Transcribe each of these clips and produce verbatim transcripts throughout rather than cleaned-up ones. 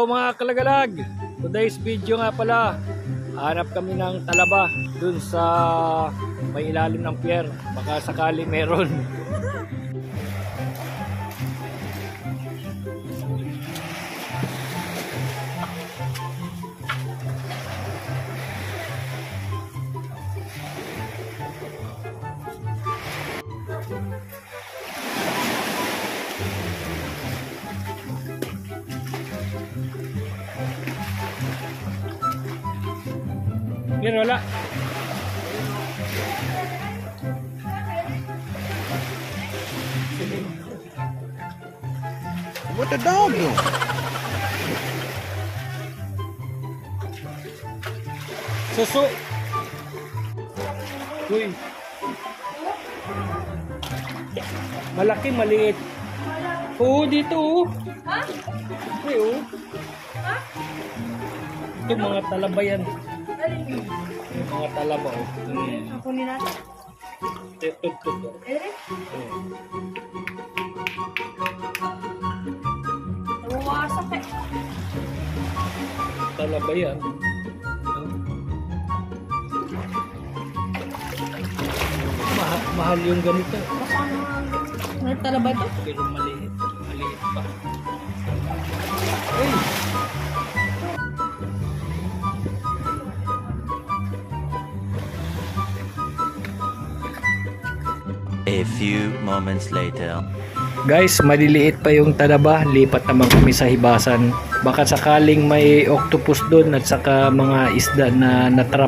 Hello mga kalagalag! Today's video nga pala, hanap kami ng talaba dun sa may ilalim ng pier. Baka sakali meron. Pier wala. What the dog do? Susu. Uy. Malaki, maliit. Oo, dito oh. Ha? Ay, oh. Ha? Ito mga talaba yan. Alin? Yung mga talaba oh. Hmm. Kunin natin. Ito, ito, ito. Eh? Hmm. Nawawasak eh. Talaba yan. Mahal, mahal yung ganito. Ano talaba ito? Pero maliit. Maliit pa. Ay! A few moments later. Guys, maliliit pa yung talaba. Lipat naman kami sa hibasan. Baka sakaling may octopus doon at saka mga isda na natrap.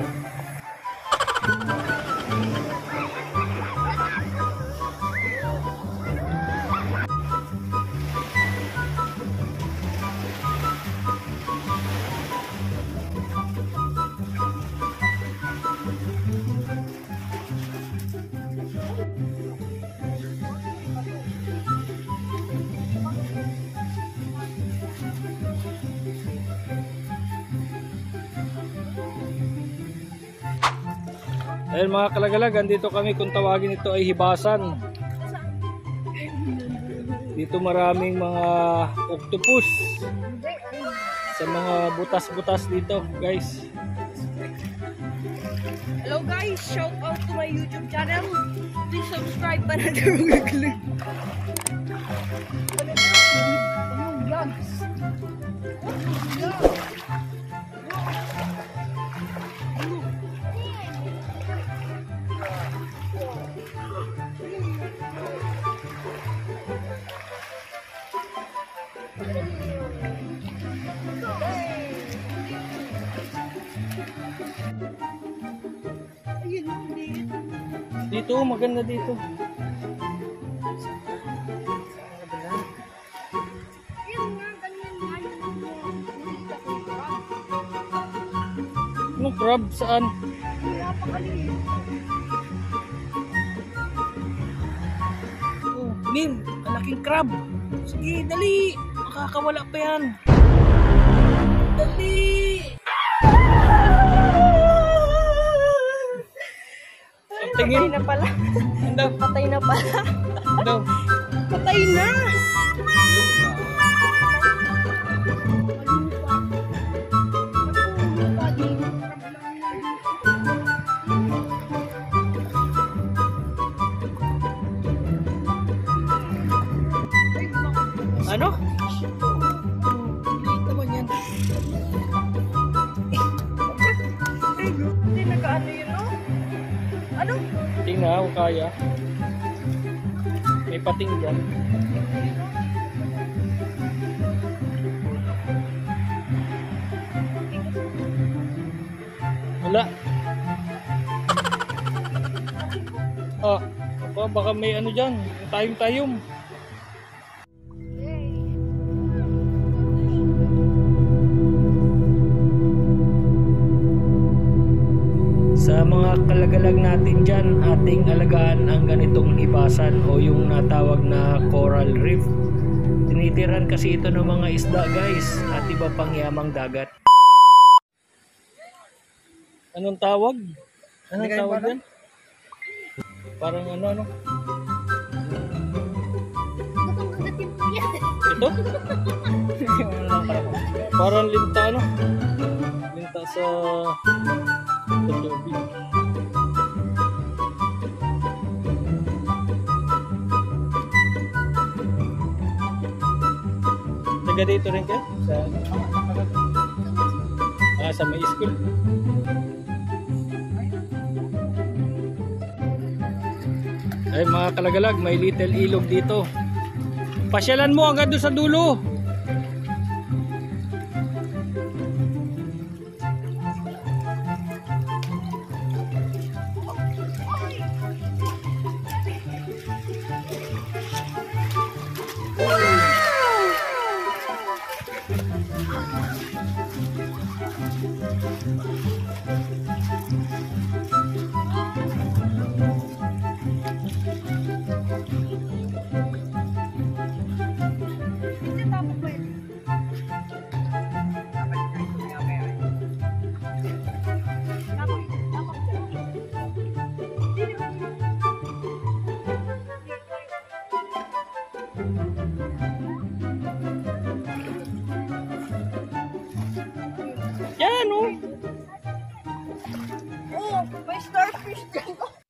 Ayun mga kalagalag, andito kami kung tawagin ito ay hibasan. Dito maraming mga octopus sa mga butas-butas dito, guys. Hello guys, shout out to my YouTube channel. Please subscribe para darugaglag. Ano yung vlogs? Dito, maganda dito. Anong crab? Saan? Oh, Min, malaking crab. Sige, dali. Makakawala pa yan. Dali. Patay na pala. Ano? Patay na pala. Ano? Patay na. Ano? Liit naman yan. Hindi nag-ano yun, no? Ano? Tingnan ako kaya. May pating dyan. Wala. Ah, baka, baka may ano dyan. Tayong-tayong. Sa mga kalagalag natin dyan, ating alagaan ang ganitong hibasan o yung natawag na coral reef. Tinitiran kasi ito ng mga isda, guys, at iba pang yamang dagat. Anong tawag? Anong tawag yan? Parang ano ano? Ito? Parang linta ano? Linta sa sa tubig. Taga dito rin kayo? Sa, ah, sa may school. Ay mga kalagalag, may little ilog dito. Pasyalan mo agad doon sa dulo. Yan oh. Oh, may starfish dyan.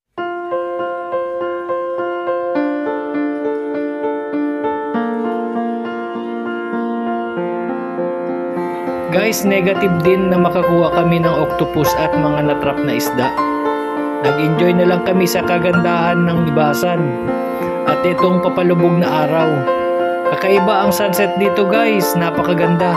Guys, negative din na makakuha kami ng octopus at mga natrap na isda. Nag-enjoy na lang kami sa kagandahan ng Ibasan at itong papalubog na araw. Kakaiba ang sunset dito guys, napakaganda.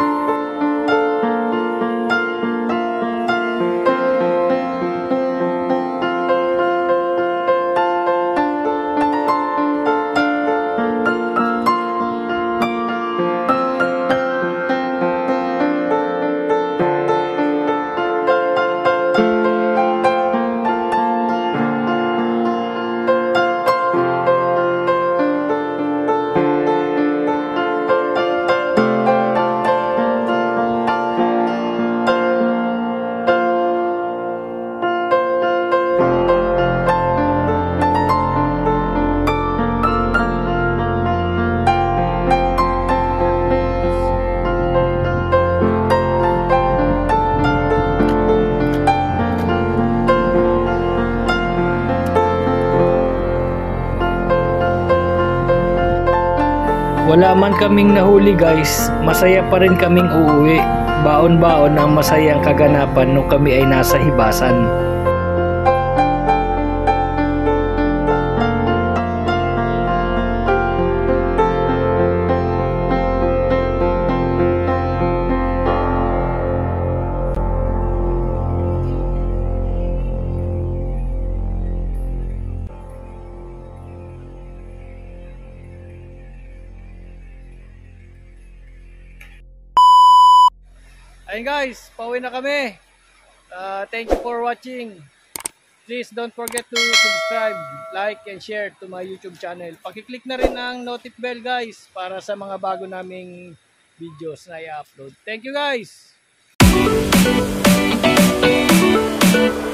Wala man kaming nahuli guys, masaya pa rin kaming uuwi. Baon-baon ang masayang kaganapan nung kami ay nasa Hibasan. Ayun guys, pauwi na kami. Uh, thank you for watching. Please don't forget to subscribe, like, and share to my YouTube channel. Pakiclick na rin ang notif bell guys para sa mga bago naming videos na i-upload. Thank you guys!